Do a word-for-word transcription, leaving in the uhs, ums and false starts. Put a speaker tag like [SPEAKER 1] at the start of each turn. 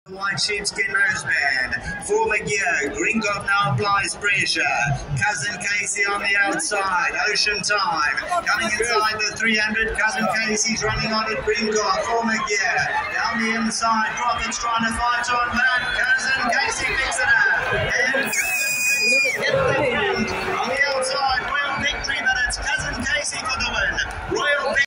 [SPEAKER 1] White Sheep's get nose band. Former gear. Gringotts now applies pressure. Cousin Casey on the outside. Ocean Time. Coming inside the three hundred. Cousin Casey's running on it. Gringotts. Former gear. Down the inside. Rocket's trying to fight on that. Cousin Casey picks it up. And hit the front. On the outside. Royal victory, but it's Cousin Casey for the win. Royal